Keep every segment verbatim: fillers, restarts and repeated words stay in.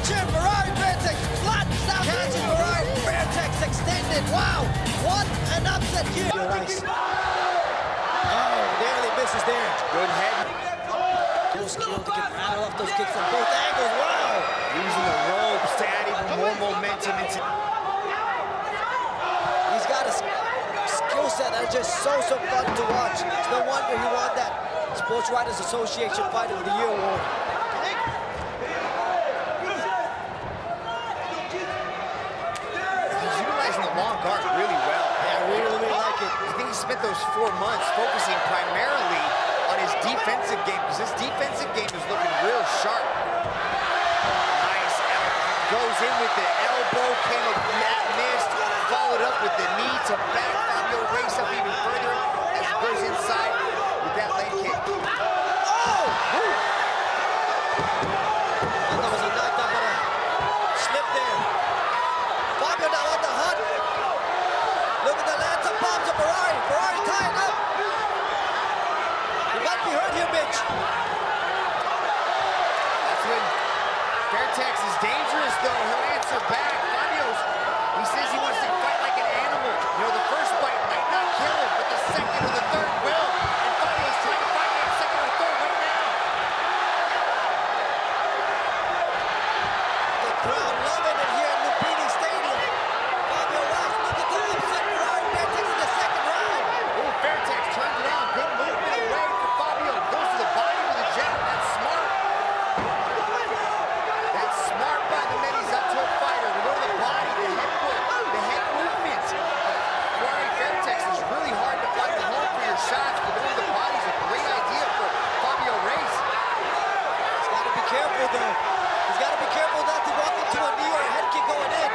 chin. Ferrari Fairtex flattens down. Catching Ferrari Fairtex extended. Wow, what an upset here. Fabio Reis. Oh, nearly misses there. Good head. Full skill to get rattle off those kicks from both angles. Wow. Using the ropes to add even more momentum into. He's got a skill set that's just so, so fun to watch. It's no wonder he won that Sports Writers Association Fighter of the Year award. He's utilizing the long guard really well. Yeah, I really, really like it. I think he spent those four months focusing primarily on his defensive game, because his defensive game is looking real sharp. Nice. Goes in with the elbow, came up, that missed, followed up with the knee to back Fabio Reis up even further as he goes inside with that leg kick. Oh! Woo. And there was a knocked up and a slip there. Fabio now on the hunt. Look at the lance of bombs of Ferrari. Ferrari tying up. You might be hurt here, Mitch. That's when Fairtex is dangerous, though. He'll answer back. Fabio's, he says he wants to fight like an animal. You know, the first bite might not kill him, but the second or the third will. And Fabio's trying to fight that second or third right now. The crowd loving it here at Lupini Stadium. Fabio Reis looking to upset Ferrari Fairtex in the second round. Oh, Fairtex turns around. Good movement away for Fabio. Goes to the body with a jab. That's smart. That's smart by the men. He's up to a fighter. We go to the body, the head work, the head movement of Ferrari Fairtex is really hard to fight the home for your shots, but going to the body is a great idea for Fabio Reis. He's got to be careful, though. He's got to be careful not to walk into a knee or a head kick going in.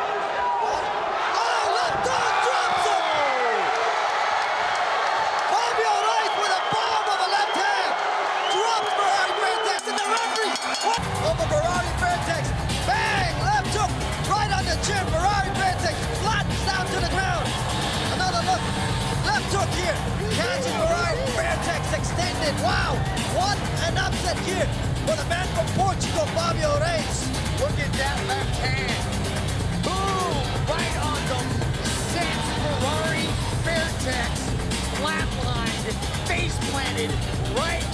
Oh, left arm drops him! Fabio Reis with a bomb of a left hand. Drops Ferrari Fairtex and the referee. What? Over Ferrari Fairtex. Bang! Left hook right on the chin. Ferrari Fairtex flattens down to the ground. Another look. Left hook here. Catching Ferrari Fairtex extended. Wow! What an upset here for the man from Portugal, Fabio Reis. Look at that left hand. Boom! Right on the sets. Ferrari Fairtex flatlined, face planted right